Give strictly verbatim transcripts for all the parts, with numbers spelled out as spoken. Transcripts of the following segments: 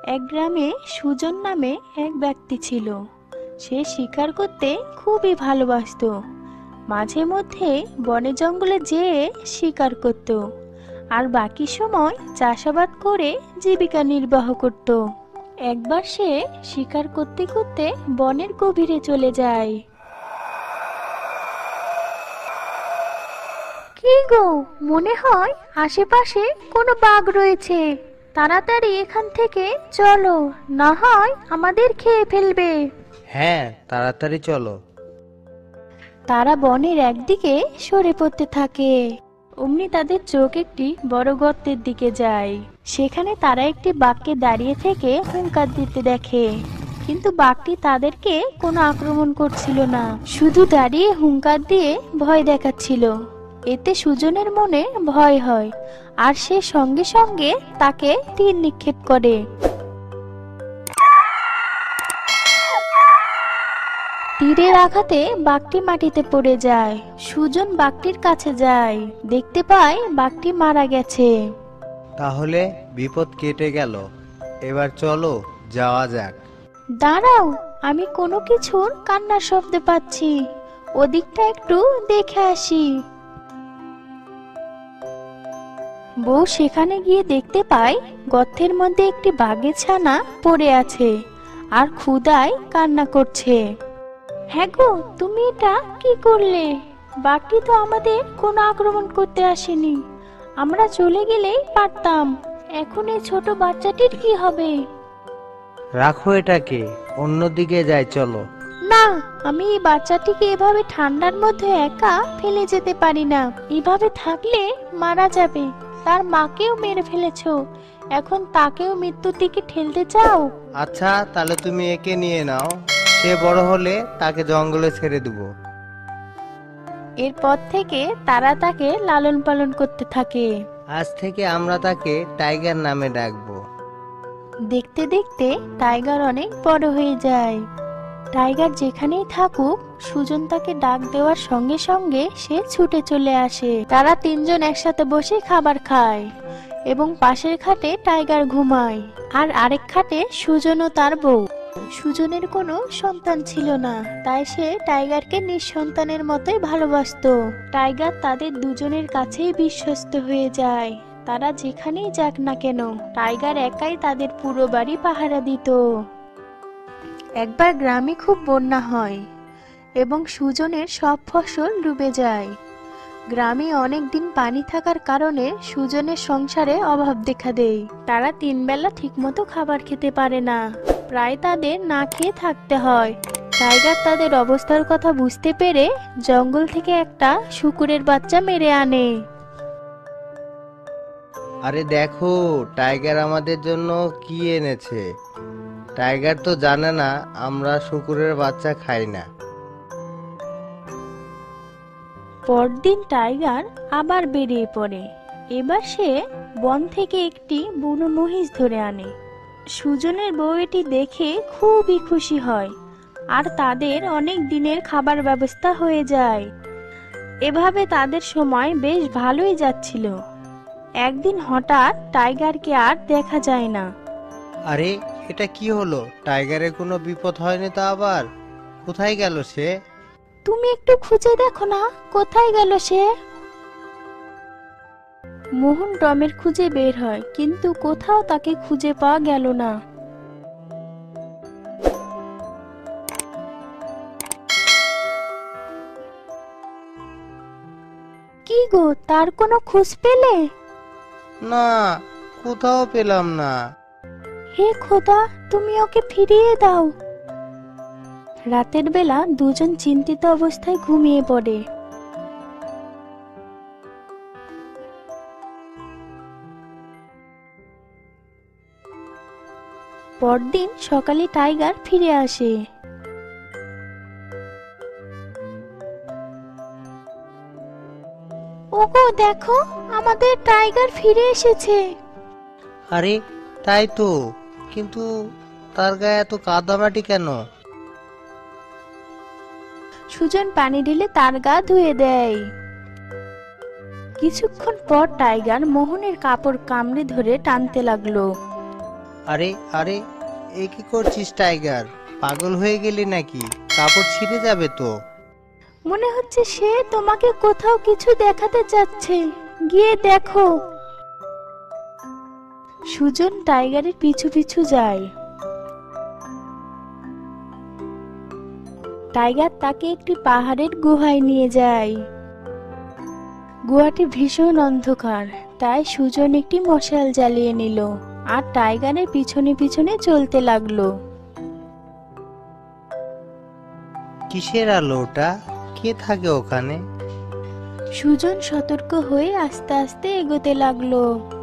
এক গ্রামে সুজন নামে এক ব্যক্তি ছিল। সে শিকার করতে খুবই ভালোবাসতো। মাঝে মধ্যে বনে জঙ্গলে যেয়ে শিকার করত, আর বাকি সময় চাষাবাদ করে জীবিকা নির্বাহ করত। একবার সে শিকার করতে করতে বনের গভীরে চলে যায়। কি গো, মনে হয় আশেপাশে কোনো বাঘ রয়েছে। তাড়াতাড়ি এখান থেকে চলো, না হয় আমাদের খেয়ে ফেলবে। হ্যাঁ, তাড়াতাড়ি চলো। তারা বনের একদিকে সরে পড়তে থাকে। অমনি তাদের চোখ একটি বড় গর্তের দিকে যায়। সেখানে তারা একটি বাঘকে দাঁড়িয়ে থেকে হুঙ্কার দিতে দেখে, কিন্তু বাঘটি তাদেরকে কোনো আক্রমণ করছিল না, শুধু দাঁড়িয়ে হুঙ্কার দিয়ে ভয় দেখাচ্ছিল। এতে সুজনের মনে ভয় হয়, আর সে সঙ্গে সঙ্গে তাকে তীর নিক্ষেপ করে। তীরের আঘাতে বাঘটি মাটিতে পড়ে যায়। সুজন বাঘটির কাছে যায়, দেখতে পায় বাঘটি মারা গেছে। তাহলে বিপদ কেটে গেল, এবার চলো যাওয়া যাক। দাঁড়াও, আমি কোনো কিছুর কান্নার শব্দ পাচ্ছি, ওদিকটা একটু দেখে আসি। বউ সেখানে গিয়ে দেখতে পায় গর্তের মধ্যে একটি বাঘের ছানা পড়ে আছে আর ক্ষুধায় কান্না করছে। হ্যাঁ গো, তুমি এটা কি করলে? বাঘটি তো আমাদের কোনো আক্রমণ করতে আসেনি, আমরা চলে গেলেই পারতাম। এখন এই ছোট বাচ্চাটির কি হবে? রাখো এটাকে, অন্যদিকে যাই চলো। না, আমি এই বাচ্চাটিকে এভাবে ঠান্ডার মধ্যে একা ফেলে যেতে পারি না। এভাবে থাকলে মারা যাবে। তার মাকেও মেরে ফেলেছো, এখন তাকেও মৃত্যুর দিকে ঠেলতে চাও? আচ্ছা, তাহলে তুমি একে নিয়ে নাও, সে বড় হলে তাকে জঙ্গলে ছেড়ে দেবো। এরপর থেকে তারা তাকে লালন পালন করতে থাকে। আজ থেকে আমরা তাকে টাইগার নামে ডাকবো। দেখতে দেখতে টাইগার অনেক বড় হয়ে যায়। টাইগার যেখানেই থাকুক, সুজন তাকে ডাক দেওয়ার সঙ্গে সঙ্গে সে ছুটে চলে আসে। তারা তিনজন একসাথে বসে খাবার খায় এবং পাশের খাটে টাইগার ঘুমায়, আর আরেক খাটে সুজন ও তার বউ। সুজনের কোনো সন্তান ছিল না, তাই সে টাইগারকে নিঃসন্তানের মতোই ভালোবাসতো। টাইগার তাদের দুজনের কাছেই বিশ্বস্ত হয়ে যায়। তারা যেখানেই যাক না কেন, টাইগার একাই তাদের পুরো বাড়ি পাহারা দিত। একবার গ্রামে খুব বন্যা হয় এবং সুজনের সব ফসল ডুবে যায়। গ্রামে অনেক দিন পানি থাকার কারণে সুজনের সংসারে অভাব দেখা দেয়। তারা তিন বেলা ঠিকমতো খাবার খেতে পারে না, প্রায় তাদের না খেয়ে থাকতে হয়। টাইগার তাদের অবস্থার কথা বুঝতে পেরে জঙ্গল থেকে একটা শূকরের বাচ্চা মেরে আনে। আরে দেখো, টাইগার আমাদের জন্য কি এনেছে। টাইগার তো জানে না আমরা শূকরের বাচ্চা খাই না। পরদিন টাইগার আবার বেরিয়ে পড়ে। এবার সে বন থেকে একটি বুনো মহিষ ধরে আনে। সুজনের বউ এটি দেখে খুবই খুশি হয়, আর তাদের অনেক দিনের খাবার ব্যবস্থা হয়ে যায়। এভাবে তাদের সময় বেশ ভালোই যাচ্ছিল। একদিন হঠাৎ টাইগারকে আর দেখা যায় না। আরে, এটা কি হলো? টাইগারের কোনো বিপদ হয়নি তো? আবার কোথায় গেল সে? তুমি একটু খুঁজে দেখো না, কোথায় গেল সে? মোহন টমের খুঁজে বের হয়, কিন্তু কোথাও তাকে খুঁজে পাওয়া গেল না। কি গো, তার কোনো খোঁজ পেলে? না, কোথাও পেলাম না। হে খোদা, তুমি ওকে ফিরিয়ে দাও। রাতের বেলা দুজন চিন্তিত অবস্থায় ঘুমিয়ে পড়ে। পরদিন সকালে টাইগার ফিরে আসে। ওগো দেখো, আমাদের টাইগার ফিরে এসেছে। আরে তাই তো, কিন্তু তার গায়ে এত কাদামাটি কেন? সুজন পানি ঢেলে তার গা ধুয়ে দেয়। কিছুক্ষণ পর টাইগার মোহনের কাপড় কামড়ে ধরে টানতে লাগলো। আরে আরে এ কি করছিস টাইগার? পাগল হয়ে গেলি নাকি? কাপড় ছিঁড়ে যাবে তো। মনে হচ্ছে সে তোমাকে কোথাও কিছু দেখাতে চাচ্ছে, গিয়ে দেখো। সুজন টাইগারের পিছু পিছু যায়। টাইগার তাকে একটি পাহাড়ের গুহায় নিয়ে যায়। গুহাটি ভীষণ অন্ধকার, তাই সুজন একটি মশাল জ্বালিয়ে নিল আর টাইগারের পিছনে পিছনে চলতে লাগলো। কিসের আলো ওটা? কে থাকে ওখানে? সুজন সতর্ক হয়ে আস্তে আস্তে এগোতে লাগলো।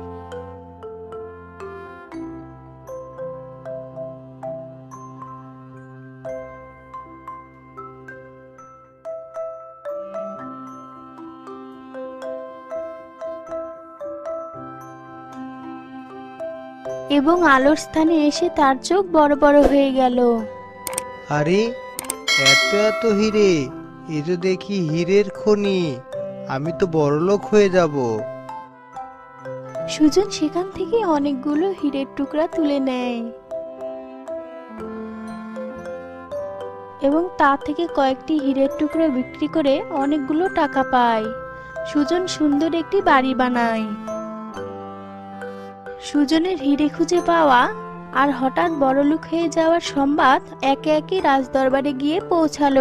এবং আলোর স্থানে এসে তার চোখ বড় বড় হয়ে গেল। আরে এত এত হিরে! এ তো দেখি হীরের খনি। আমি তো বড়লোক হয়ে যাব। সুজন সেখান থেকে অনেকগুলো হীরের টুকরা তুলে নেয় এবং তা থেকে কয়েকটি হীরের টুকরা বিক্রি করে অনেকগুলো টাকা পায়। সুজন সুন্দর একটি বাড়ি বানায়। সুজনের হিরে খুঁজে পাওয়া আর হঠাৎ বড়লোক হয়ে যাওয়ার সংবাদ একে একে রাজদরবারে গিয়ে পৌঁছালো।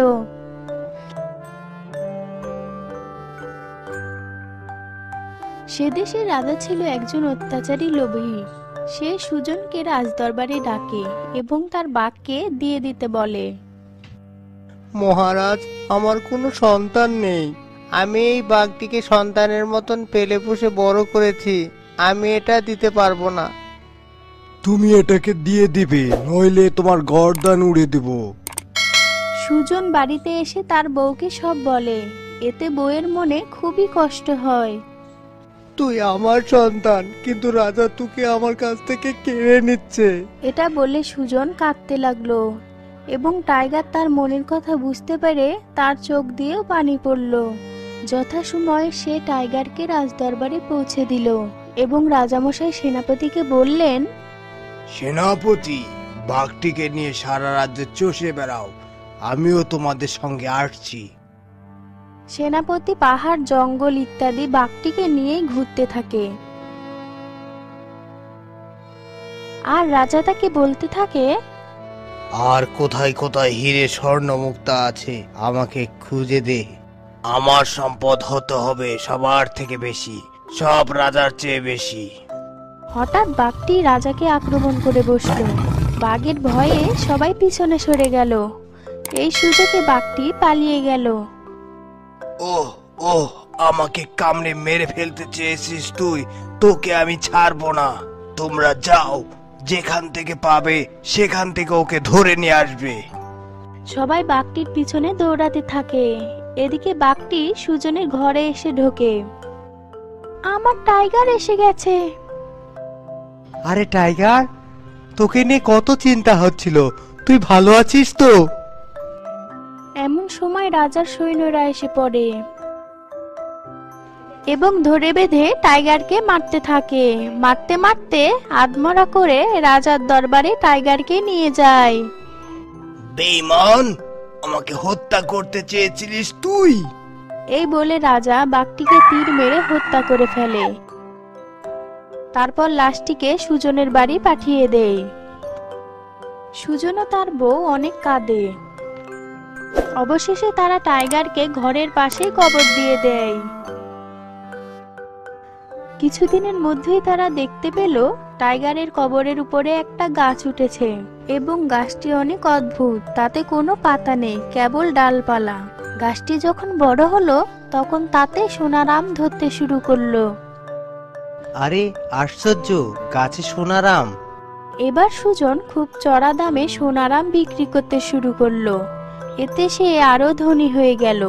সে দেশের রাজা ছিল একজন অত্যাচারী লোভী। সে সুজনকে রাজদরবারে ডাকে এবং তার বাঘকে দিয়ে দিতে বলে। মহারাজ, আমার কোনো সন্তান নেই। আমি এই বাঘটিকে সন্তানের মতন পেলে পুষে বড় করেছি। আমি এটা দিতে পারবো না। তুমি এটাকে দিয়ে দিবে, নইলে তোমার গর্দান উড়ে দেব। সুজন বাড়িতে এসে তার বউকে সব বলে। এতে বউয়ের মনে খুবই কষ্ট হয়। তুই আমার সন্তান, কিন্তু রাজা তোকে আমার কাছ থেকে কেড়ে নিচ্ছে। এটা বলে সুজন কাঁদতে লাগলো এবং টাইগার তার মনের কথা বুঝতে পেরে তার চোখ দিয়েও পানি পড়ল। যথাসময়ে সে টাইগারকে রাজদরবারে পৌঁছে দিল এবং রাজামশাই সেনাপতিকে বললেন, সেনাপতি, বাঘটিকে নিয়ে সারা রাজ্যে চষে বেড়াও, আমিও তোমাদের সঙ্গে আসছি। সেনাপতি পাহাড়, জঙ্গল ইত্যাদি বাঘটিকে নিয়েই ঘুরতে থাকে আর রাজা তাকে বলতে থাকে, আর কোথায় কোথায় হিরে স্বর্ণ মুক্তা আছে আমাকে খুঁজে দে। আমার সম্পদ হতে হবে সবার থেকে বেশি, সব রাজার চেয়ে বেশি। হঠাৎ বাঘটি রাজাকে আক্রমণ করে বসল। বাঘের ভয়ে সবাই পিছনে সরে গেল। এই সুযোগে বাঘটি পালিয়ে গেল। ওহ ওহ, আমাকে কামড়ে মেরে ফেলতে চেয়েছিস তুই? তোকে আমি ছাড়বো না। তোমরা যাও, যেখান থেকে পাবে সেখান থেকে ওকে ধরে নিয়ে আসবে। সবাই বাঘটির পিছনে দৌড়াতে থাকে। এদিকে বাঘটি সুজনের ঘরে এসে ঢোকে। আমার টাইগার এসে গেছে। আরে টাইগার, তোকে নিয়ে কত চিন্তা হচ্ছিল। তুই ভালো আছিস তো? এমন সময় রাজার সৈন্যরা এসে পড়ে এবং ধরে বেঁধে টাইগারকে মারতে থাকে। মারতে মারতে আধমরা করে রাজার দরবারে টাইগারকে নিয়ে যায়। বেঈমান, আমাকে হত্যা করতে চেয়েছিলিস তুই? এই বলে রাজা বাঘটিকে তীর মেরে হত্যা করে ফেলে। তারপর লাশটিকে সুজনের বাড়ি পাঠিয়ে দেয়। সুজন ও তার বউ অনেক কাঁদে। অবশেষে তারা টাইগারকে ঘরের পাশেই কবর দিয়ে দেয়। কিছুদিনের মধ্যেই তারা দেখতে পেল টাইগারের কবরের উপরে একটা গাছ উঠেছে এবং গাছটি অনেক অদ্ভুত। তাতে কোনো পাতা নেই, কেবল ডালপালা। গাছটি যখন বড় হলো তখন তাতে সোনারাম ধরতে শুরু করলো। আরে আশ্চর্য, গাছে সোনারাম! এবার সুজন খুব চড়া দামে সোনারাম বিক্রি করতে শুরু করলো। এতে সে আরো ধনী হয়ে গেল।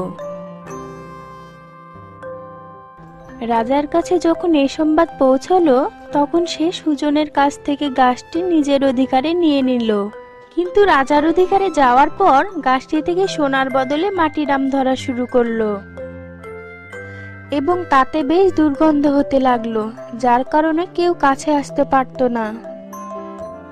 রাজার কাছে যখন এই সংবাদ পৌঁছালো তখন সে সুজনের কাছ থেকে গাছটি নিজের অধিকারে নিয়ে নিল। কিন্তু রাজার অধিকারে যাওয়ার পর গাছটি থেকে সোনার বদলে মাটিরাম ধরা শুরু করলো এবং তাতে বেশ দুর্গন্ধ হতে লাগলো, যার কারণে কেউ কাছে আসতে পারতো না।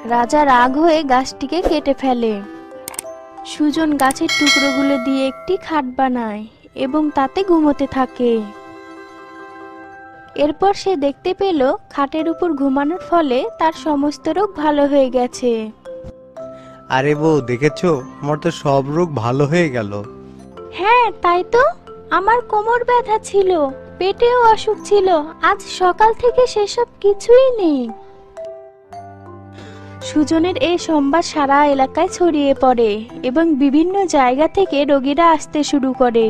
রাজা রাগ হয়ে গাছটিকে কেটে ফেলে। সুজন গাছের টুকরোগুলো দিয়ে একটি খাট বানায় এবং তাতে ঘুমোতে থাকে। এরপর সে দেখতে পেল খাটের উপর ঘুমানোর ফলে তার সমস্ত রোগ ভালো হয়ে গেছে। আরে বউ, দেখেছো, আমার তো সব রোগ ভালো হয়ে গেল। হ্যাঁ তাই তো, আমার কোমর ব্যথা ছিল, পেটেও অসুখ ছিল, আজ সকাল থেকে সেসব কিছুই নেই। সুজনের এই সংবাদ সারা এলাকায় ছড়িয়ে পড়ে এবং বিভিন্ন জায়গা থেকে রোগীরা আসতে শুরু করে।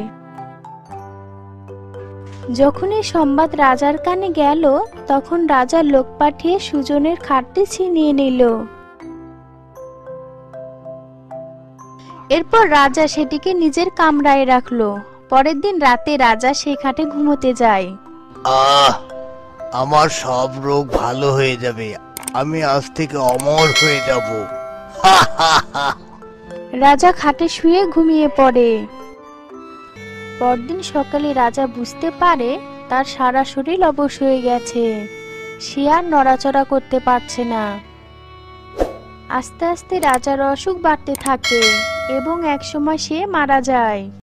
যখন এই সংবাদ রাজার কানে গেল, তখন রাজা লোক পাঠিয়ে সুজনের খাটটি ছিনিয়ে নিল। এরপর রাজা সেটিকে নিজের কামরায় রাখলো। পরের দিন রাতে রাজা সেই খাটে ঘুমোতে যায়। আহ আমার সব রোগ ভালো হয়ে যাবে, আমি আজ থেকে অমর হয়ে যাব। রাজা খাটে শুয়ে ঘুমিয়ে পড়ে। পরদিন সকালে রাজা বুঝতে পারে তার সারা শরীর অবশ হয়ে গেছে, সে আর নড়াচড়া করতে পারছে না। আস্তে আস্তে রাজার অসুখ বাড়তে থাকে এবং একসময় সে মারা যায়।